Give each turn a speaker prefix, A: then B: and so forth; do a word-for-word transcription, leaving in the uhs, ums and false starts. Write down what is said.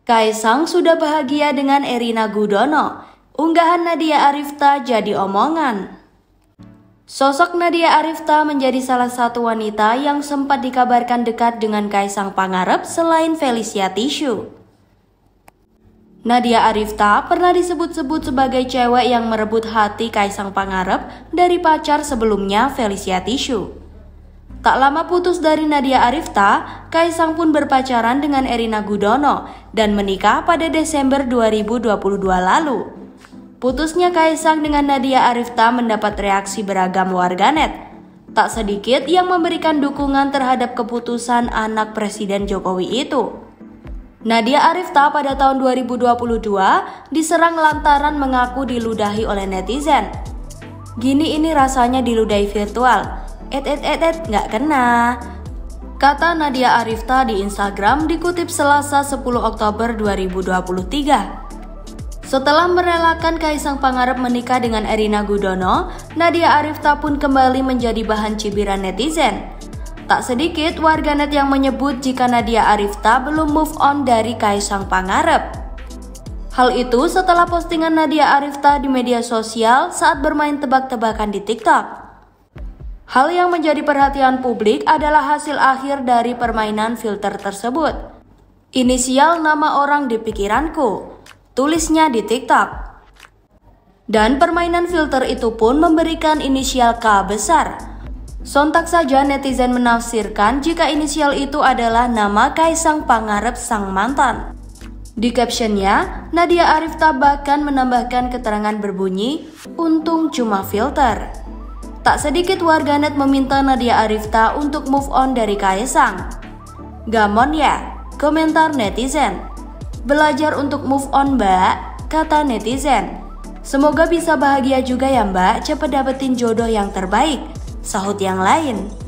A: Kaisang sudah bahagia dengan Erina Gudono. Unggahan Nadia Arifta jadi omongan. Sosok Nadia Arifta menjadi salah satu wanita yang sempat dikabarkan dekat dengan Kaisang Pangarep selain Felicia Tisu. Nadia Arifta pernah disebut-sebut sebagai cewek yang merebut hati Kaisang Pangarep dari pacar sebelumnya, Felicia Tisu. Tak lama putus dari Nadia Arifta, Kaisang pun berpacaran dengan Erina Gudono dan menikah pada Desember dua ribu dua puluh dua lalu. Putusnya Kaisang dengan Nadia Arifta mendapat reaksi beragam warganet. Tak sedikit yang memberikan dukungan terhadap keputusan anak Presiden Jokowi itu. Nadia Arifta pada tahun dua ribu dua puluh dua diserang lantaran mengaku diludahi oleh netizen. Gini ini rasanya diludahi virtual. Et et et et nggak kena, kata Nadia Arifta di Instagram dikutip Selasa sepuluh Oktober dua ribu dua puluh tiga. Setelah merelakan Kaisang Pangarep menikah dengan Erina Gudono, Nadia Arifta pun kembali menjadi bahan cibiran netizen. Tak sedikit warganet yang menyebut jika Nadia Arifta belum move on dari Kaisang Pangarep. Hal itu setelah postingan Nadia Arifta di media sosial saat bermain tebak-tebakan di TikTok. Hal yang menjadi perhatian publik adalah hasil akhir dari permainan filter tersebut. Inisial nama orang di pikiranku, tulisnya di TikTok. Dan permainan filter itu pun memberikan inisial K besar. Sontak saja netizen menafsirkan jika inisial itu adalah nama Kaisang Pangarep sang mantan. Di captionnya, Nadia Arifta bahkan menambahkan keterangan berbunyi, "Untung cuma filter." Tak sedikit warganet meminta Nadia Arifta untuk move on dari Kaisang. "Gamon ya," komentar netizen. "Belajar untuk move on, Mbak," kata netizen. "Semoga bisa bahagia juga ya Mbak, cepet dapetin jodoh yang terbaik," sahut yang lain.